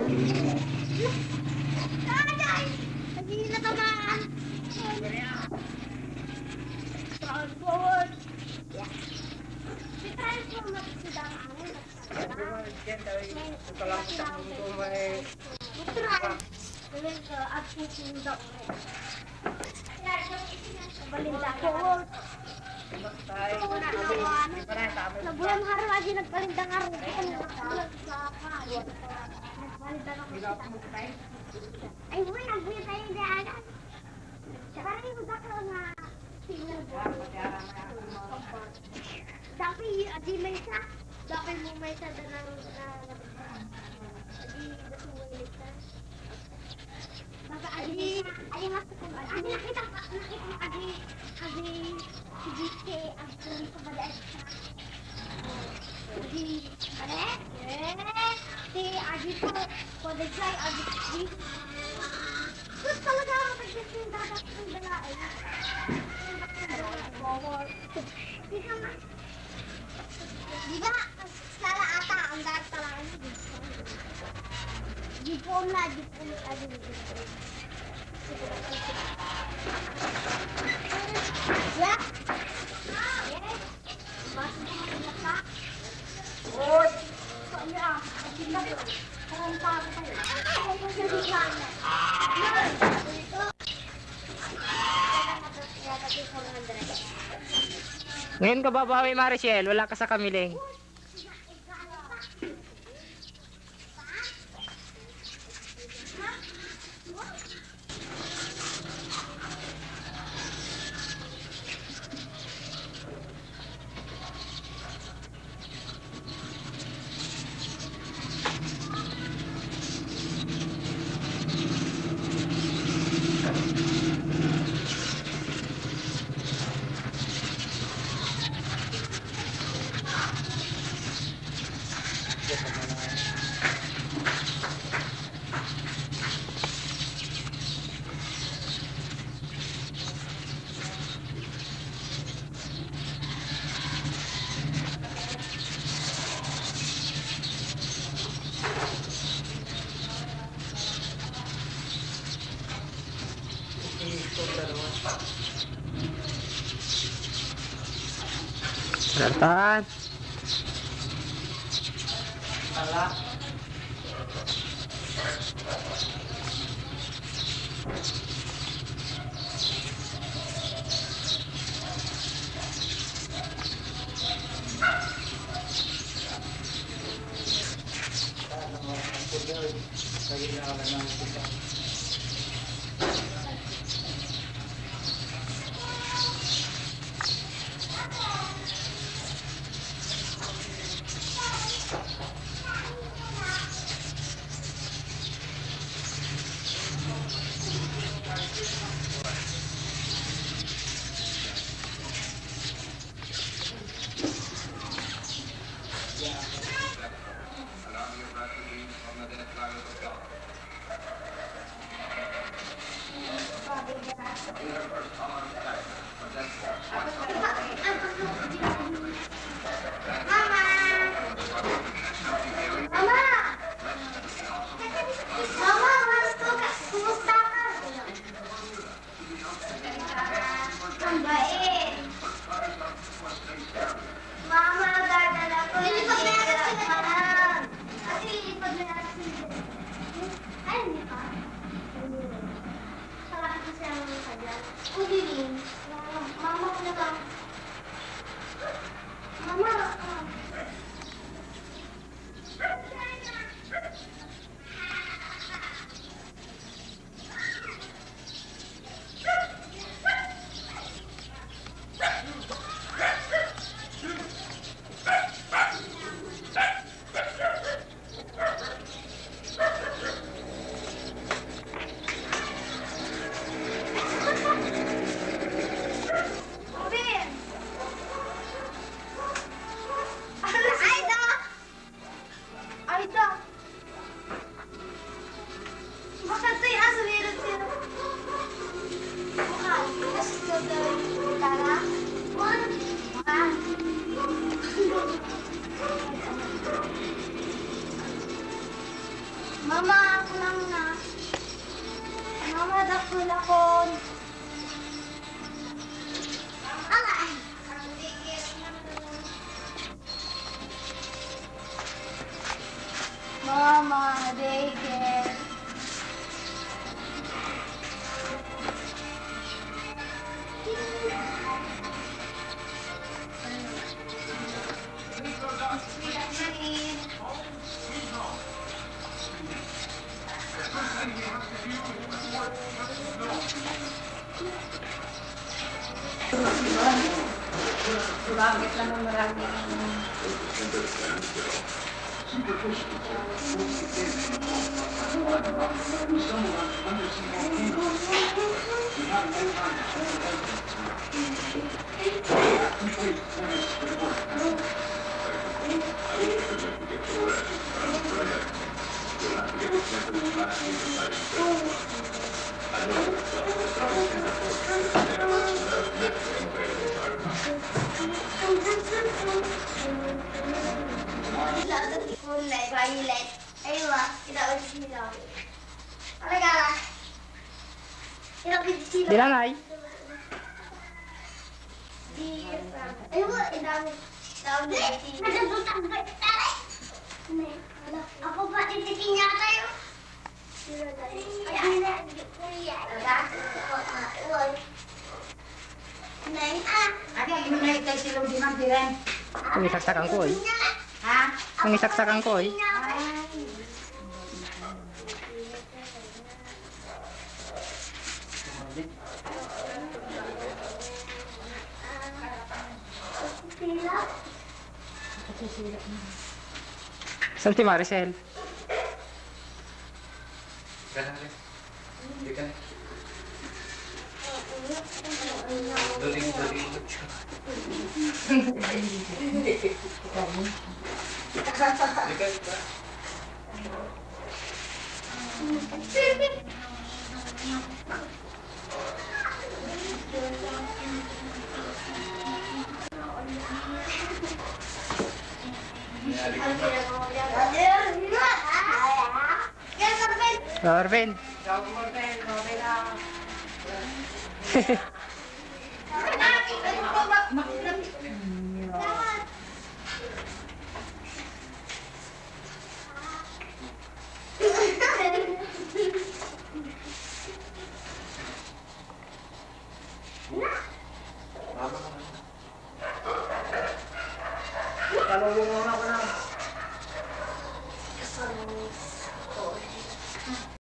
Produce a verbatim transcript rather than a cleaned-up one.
Aday! Hindi na tamaan. Transform. Yeah. Si Transform magsidang angin. Utran. Galing ka at susundak mo. Balinda ko. Nabulang haro aja nagbalindang haro. Ay, buhay, nagbuhay tayo yung daanan. Parang yung bakla nga signal mo. Dapat adi may isa. Dapat mo may isa na adi natungay isa. Baka adi, adi mas ko. Adi nakita ka, nakita mo adi, adi, si G K, ang tuloy sa bada isa. Adi, ano? Eh, si adi po, kodejay, adi, adi. Terus talaga ako nag-desing dagat ng dalain. Di ka nga. Di ba, sala ata, ang dagat talaga niya. Jipon na, jipon na, jipon. Ya? Yes? Masuk mo na ka? Oy! Kaya, agila ko. Karanta ako tayo. Ako mo siya di ka na. Ngayon ka babawi, Marichel, wala ka sa kamiling. Tahan. Salah. Mama, ako lang na. Mama, dakul ako. Alay. Mama, daycare. Bakit naman maraming Kulay, violet. Aywa, ilaw sila. Talaga lang. Ilaw sila. Di lang ay. Aywa, ilaw. Ilaw sila. Nagdutang ba? Tara. Ako pa titikin niya tayo. Ayan. Nine ah. Ate, ang imanay tayo sila di man tiren. Kumisaksakan ko eh. Ha? Kumisaksakan ko eh. Sila. Saan si Maricel? Duling, duling. Ika, ika. Arvin. Gawin mo tayo, gawin lang. Kalau mo muna ko na.